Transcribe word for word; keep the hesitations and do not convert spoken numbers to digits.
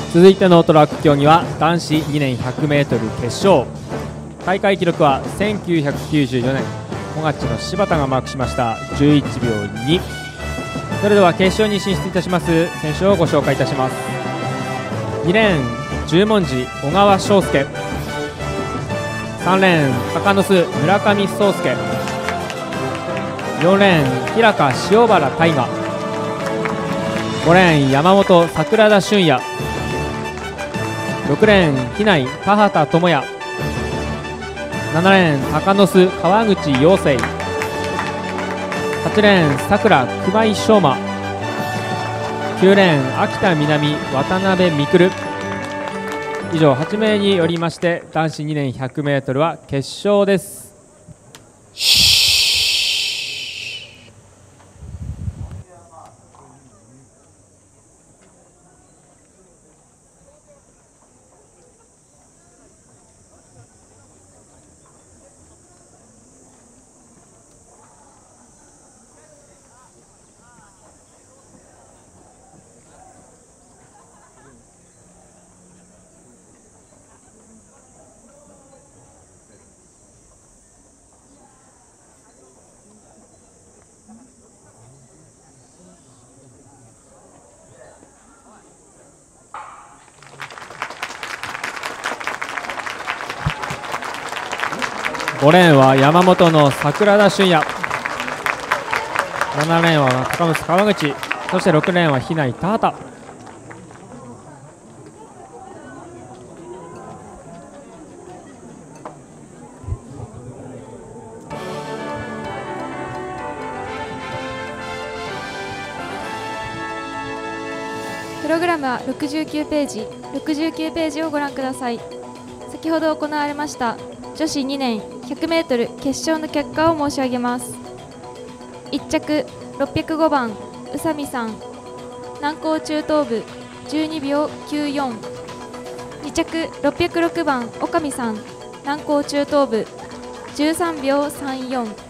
続いてのトラック競技は男子にねんひゃくメートル決勝。大会記録はせんきゅうひゃくきゅうじゅうよねん小勝の柴田がマークしましたじゅういちびょうに。それでは決勝に進出いたします選手をご紹介いたします。にレーン十文字小川翔介、さんレーン鷹の巣村上壮介、よんレーン平川塩原大河、ごレーン山本桜田俊也、ろくレーン比内田畑智也、ななレーン鷹の巣川口陽生、はちレーンさくら熊井翔馬、きゅうレーン秋田南渡辺育。以上はち名によりまして男子にねんひゃくメートルは決勝です。ごレーンは山本の桜田俊也、ななレーンは高松川口、そしてろくレーンは比内田畑。 プログラムはろくじゅうきゅうページ、ろくじゅうきゅうページをご覧ください。先ほど行われました女子にねんひゃくメートル決勝の結果を申し上げます。いっ着ろっぴゃくごばん宇佐美さん、南高中等部じゅうにびょうきゅうよん。に着ろっぴゃくろくばん岡見さん、南高中等部じゅうさんびょうさんよん。